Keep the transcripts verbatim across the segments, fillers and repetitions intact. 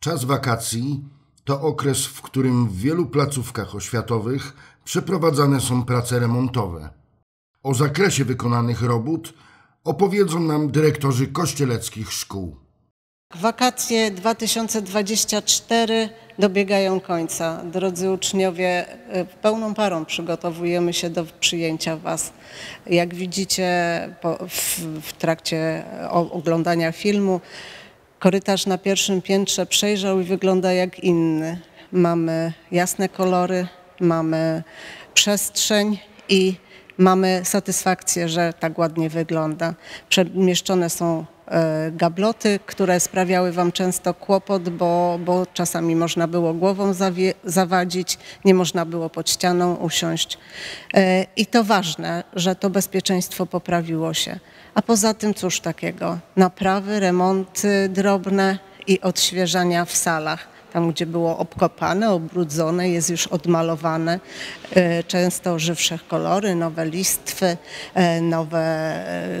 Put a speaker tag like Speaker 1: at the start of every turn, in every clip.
Speaker 1: Czas wakacji to okres, w którym w wielu placówkach oświatowych przeprowadzane są prace remontowe. O zakresie wykonanych robót opowiedzą nam dyrektorzy kościeleckich szkół.
Speaker 2: Wakacje dwa tysiące dwudzieste czwarte dobiegają końca. Drodzy uczniowie, pełną parą przygotowujemy się do przyjęcia Was. Jak widzicie po, w, w trakcie oglądania filmu, korytarz na pierwszym piętrze przejrzał i wygląda jak inny. Mamy jasne kolory, mamy przestrzeń i mamy satysfakcję, że tak ładnie wygląda. Przemieszczone są gabloty, które sprawiały Wam często kłopot, bo, bo czasami można było głową zawie, zawadzić, nie można było pod ścianą usiąść. I to ważne, że to bezpieczeństwo poprawiło się. A poza tym cóż takiego? Naprawy, remonty drobne i odświeżania w salach. Tam, gdzie było obkopane, obrudzone, jest już odmalowane. Często żywsze kolory, nowe listwy, nowe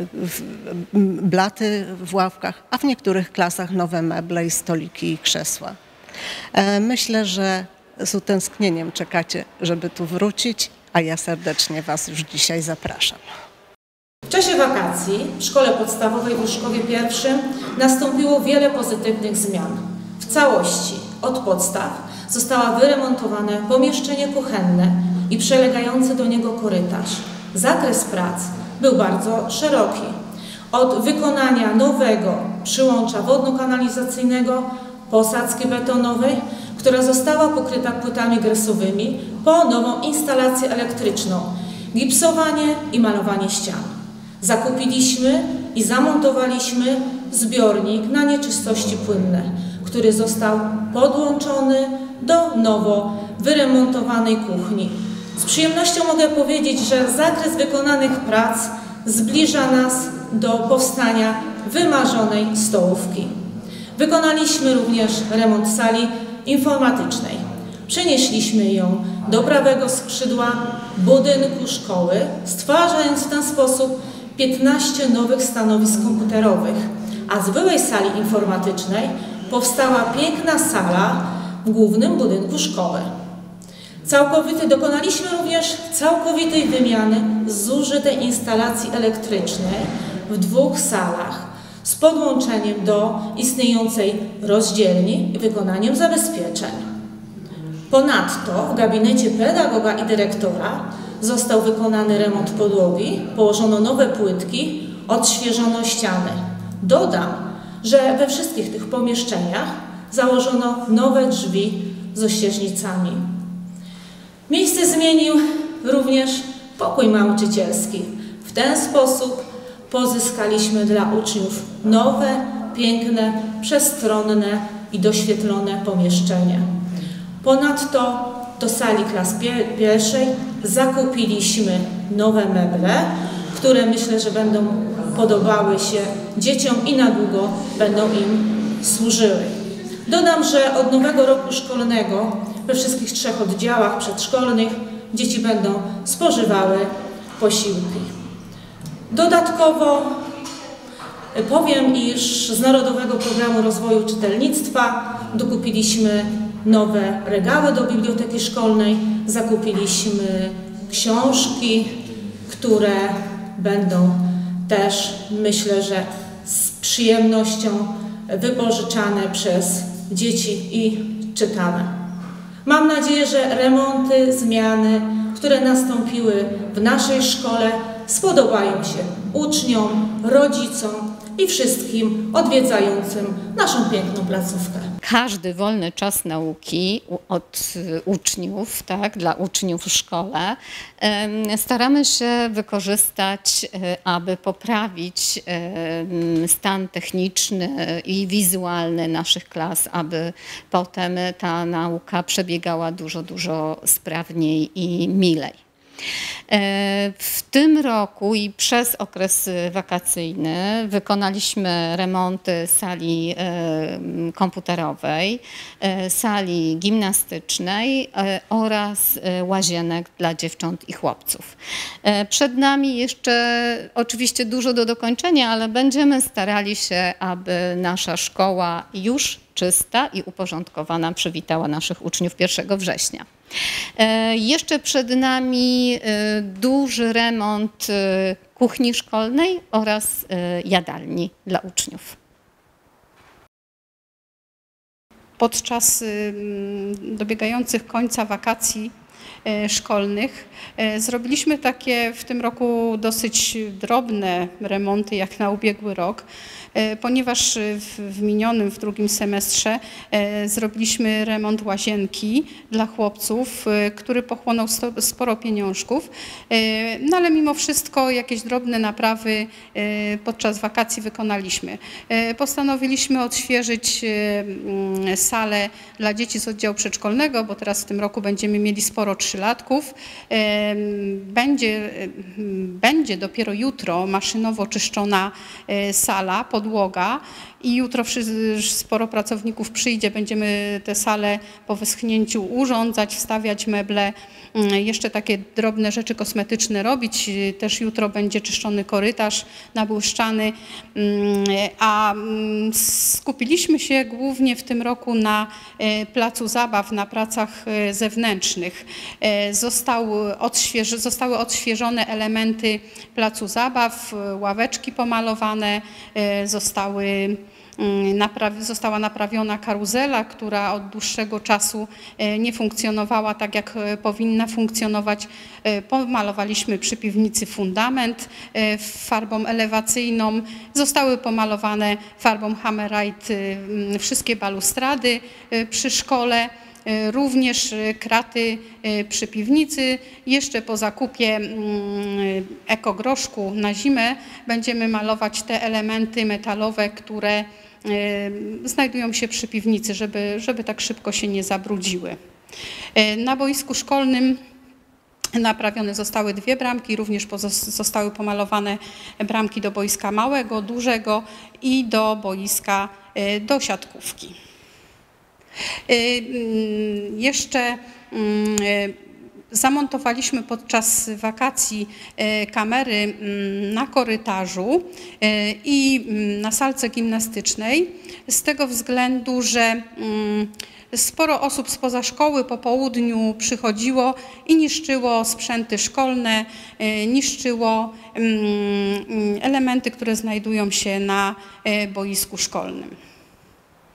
Speaker 2: blaty w ławkach, a w niektórych klasach nowe meble i stoliki i krzesła. Myślę, że z utęsknieniem czekacie, żeby tu wrócić, a ja serdecznie Was już dzisiaj zapraszam.
Speaker 3: W czasie wakacji w szkole podstawowej w Łuszkowie pierwszym nastąpiło wiele pozytywnych zmian. W całości od podstaw zostało wyremontowane pomieszczenie kuchenne i przylegający do niego korytarz. Zakres prac był bardzo szeroki. Od wykonania nowego przyłącza wodno-kanalizacyjnego, posadzki betonowej, która została pokryta płytami gresowymi, po nową instalację elektryczną, gipsowanie i malowanie ścian. Zakupiliśmy i zamontowaliśmy zbiornik na nieczystości płynne, który został podłączony do nowo wyremontowanej kuchni. Z przyjemnością mogę powiedzieć, że zakres wykonanych prac zbliża nas do powstania wymarzonej stołówki. Wykonaliśmy również remont sali informatycznej. Przenieśliśmy ją do prawego skrzydła budynku szkoły, stwarzając w ten sposób piętnaście nowych stanowisk komputerowych, a z byłej sali informatycznej powstała piękna sala w głównym budynku szkoły. Całkowity, dokonaliśmy również całkowitej wymiany zużytej instalacji elektrycznej w dwóch salach z podłączeniem do istniejącej rozdzielni i wykonaniem zabezpieczeń. Ponadto w gabinecie pedagoga i dyrektora został wykonany remont podłogi, położono nowe płytki, odświeżono ściany. Dodam, że we wszystkich tych pomieszczeniach założono nowe drzwi z ościeżnicami. Miejsce zmienił również pokój nauczycielski. W ten sposób pozyskaliśmy dla uczniów nowe, piękne, przestronne i doświetlone pomieszczenie. Ponadto do sali klas pierwszej zakupiliśmy nowe meble, które myślę, że będą podobały się dzieciom i na długo będą im służyły. Dodam, że od nowego roku szkolnego we wszystkich trzech oddziałach przedszkolnych dzieci będą spożywały posiłki. Dodatkowo powiem, iż z Narodowego Programu Rozwoju Czytelnictwa dokupiliśmy nowe regały do biblioteki szkolnej, zakupiliśmy książki, które będą też, myślę, że z przyjemnością wypożyczane przez dzieci i czytane. Mam nadzieję, że remonty, zmiany, które nastąpiły w naszej szkole, spodobają się uczniom, rodzicom i wszystkim odwiedzającym naszą piękną placówkę.
Speaker 4: Każdy wolny czas nauki od uczniów, tak, dla uczniów w szkole, staramy się wykorzystać, aby poprawić stan techniczny i wizualny naszych klas, aby potem ta nauka przebiegała dużo, dużo sprawniej i milej. W tym roku i przez okres wakacyjny wykonaliśmy remonty sali komputerowej, sali gimnastycznej oraz łazienek dla dziewcząt i chłopców. Przed nami jeszcze oczywiście dużo do dokończenia, ale będziemy starali się, aby nasza szkoła już czysta i uporządkowana przywitała naszych uczniów pierwszego września. Jeszcze przed nami duży remont kuchni szkolnej oraz jadalni dla uczniów.
Speaker 5: Podczas dobiegających końca wakacji szkolnych zrobiliśmy takie w tym roku dosyć drobne remonty jak na ubiegły rok, ponieważ w, w minionym, w drugim semestrze zrobiliśmy remont łazienki dla chłopców, który pochłonął sporo pieniążków, no ale mimo wszystko jakieś drobne naprawy podczas wakacji wykonaliśmy. Postanowiliśmy odświeżyć salę dla dzieci z oddziału przedszkolnego, bo teraz w tym roku będziemy mieli sporo trzylatków. Będzie, będzie dopiero jutro maszynowo czyszczona sala, podłoga i jutro sporo pracowników przyjdzie. Będziemy tę salę po wyschnięciu urządzać, wstawiać meble, jeszcze takie drobne rzeczy kosmetyczne robić. Też jutro będzie czyszczony korytarz, nabłyszczany, a skupiliśmy się głównie w tym roku na placu zabaw, na pracach zewnętrznych. Zostały, odśwież, zostały odświeżone elementy placu zabaw, ławeczki pomalowane, zostały Naprawi, została naprawiona karuzela, która od dłuższego czasu nie funkcjonowała tak, jak powinna funkcjonować. Pomalowaliśmy przy piwnicy fundament farbą elewacyjną. Zostały pomalowane farbą Hammerite wszystkie balustrady przy szkole. Również kraty przy piwnicy. Jeszcze po zakupie ekogroszku na zimę będziemy malować te elementy metalowe, które znajdują się przy piwnicy, żeby, żeby tak szybko się nie zabrudziły. Na boisku szkolnym naprawione zostały dwie bramki, również zostały pomalowane bramki do boiska małego, dużego i do boiska do siatkówki. Jeszcze zamontowaliśmy podczas wakacji kamery na korytarzu i na salce gimnastycznej z tego względu, że sporo osób spoza szkoły po południu przychodziło i niszczyło sprzęty szkolne, niszczyło elementy, które znajdują się na boisku szkolnym.